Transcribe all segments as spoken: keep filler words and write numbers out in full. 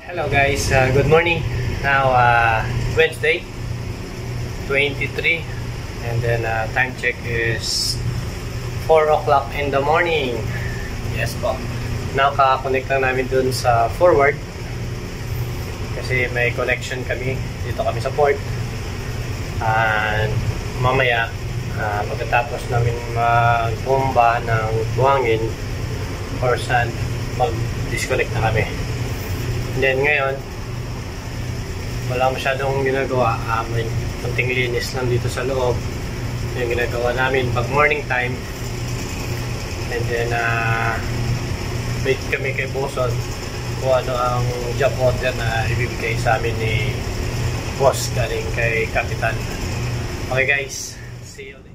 Hello guys, uh, good morning. Now uh, Wednesday twenty-three and then uh, time check is four o'clock in the morning. Yes po. Now kaka-connect lang namin dun sa forward kasi may connection kami dito kami sa port. And mamaya uh, pagkatapos namin mag-bomba ng buhangin or sand, mag-disconnect na kami. And then ngayon wala masyadong ginagawa, uh, may kunting linis lang dito sa loob yung ginagawa namin pag morning time. And then uh, wait kami kay Boson kung ano ang job order na ibibigay sa amin ni boss galing kay Kapitan. Okay guys, see you later.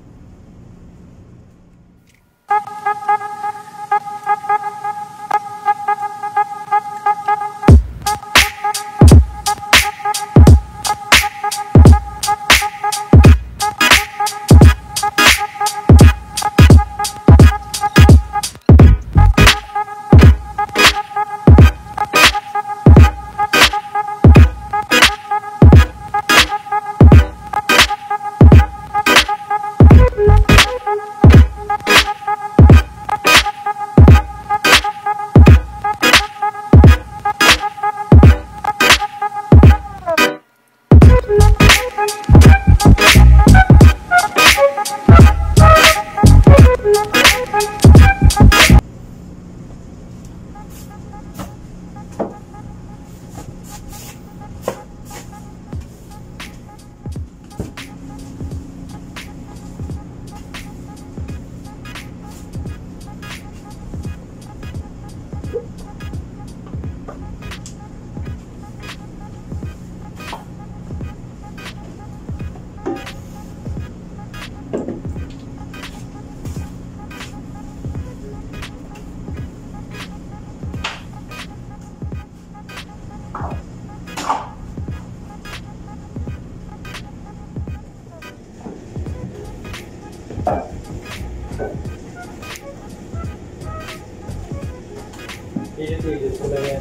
Ilit-ilit ko lang yan.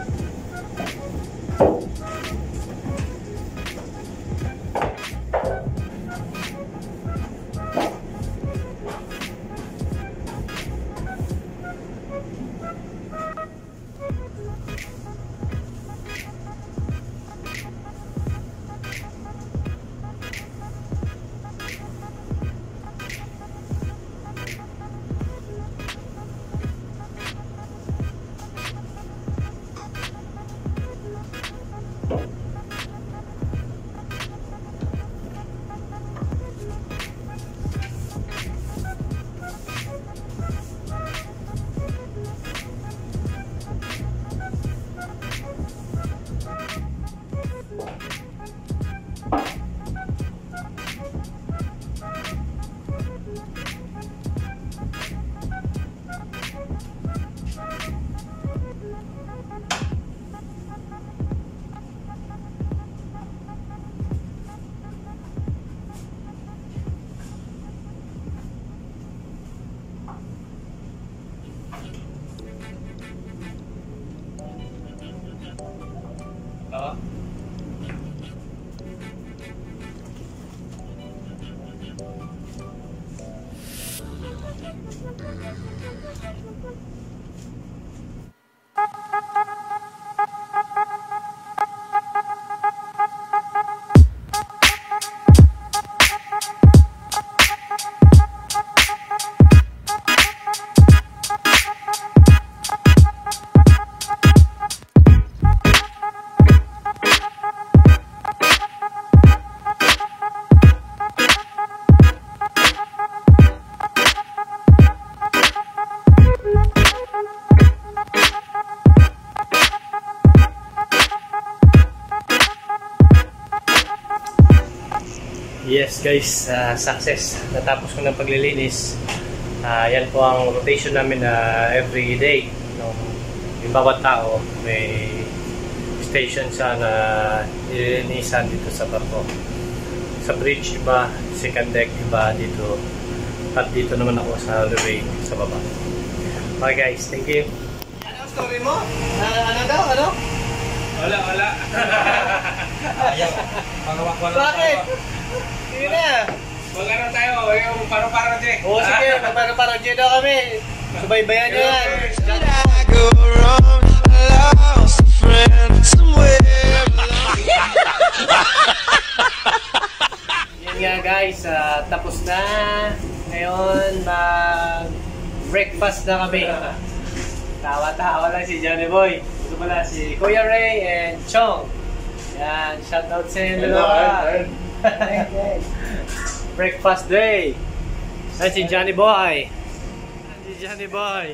Yes guys, uh, success. Natapos ko ng paglilinis. Uh, yan po ang rotation namin na uh, every day. No? Yung bawat tao may station siya na nililinisan dito sa barko. Sa bridge iba, second deck iba dito. At dito naman ako sa hallway sa baba. Okay guys, thank you. Ano story mo? Uh, ano daw? Ano? Wala, wala. Ayaw. Pangawak ko lang. Bakit? Sige na. Wag ano tayo, yung parang-parang J. Oo, sige. Parang-parang J daw kami. Subaybayan nyo yan. Yan nga guys, uh, tapos na. Ngayon, mag-breakfast na kami. Tawa-tawa lang si Johnny Boy. Ito pala si Kuya Ray and Chong. Yan, shoutout sa inyo dalawa. Breakfast day. Yan si Johnny Boy. Yan si Johnny Boy.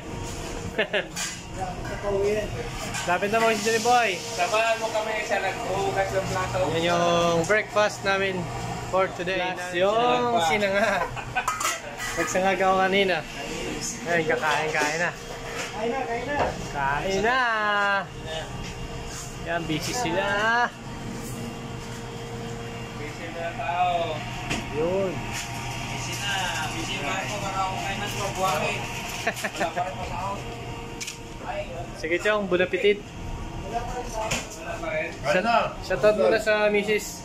Lapit na mo si Johnny Boy. Samahan mo kami sa naghuhugas ng plato. Yan yung breakfast namin for today. Plus yung sinanga. Nagsangag ako kanina. Ayun, kakain-kain na. Kain na, kain na. Kain na. Yan, busy sila. Busy na tao. Yun. Busy na. Busy na ako. Baka ako kain na sa buwangin. Wala pa rin pasahod. Sige Chong, bon appetit. Wala pa rin. Shout- Shoutout muna sa misis.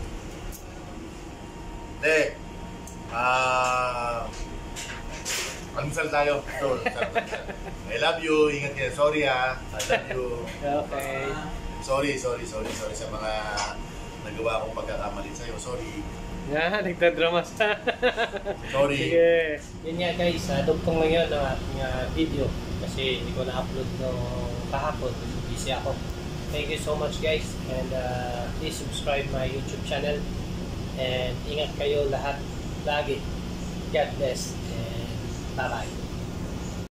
Hindi. Ah... Pansal tayo. So, I love you. Ingat kayo. Sorry ha. I love you. Okay. Sorry, sorry, sorry, sorry sa mga nagawa kong pagkakamali sa'yo. Sorry. Yan, nagtadrama sa. Sorry. Sige. Yun nga guys, uh, dugtong lang yun ang ating uh, video. Kasi hindi ko na-upload no kahapon. Busy ako. Thank you so much guys. And uh, please subscribe my YouTube channel. And ingat kayo lahat lagi. God bless. And bye-bye.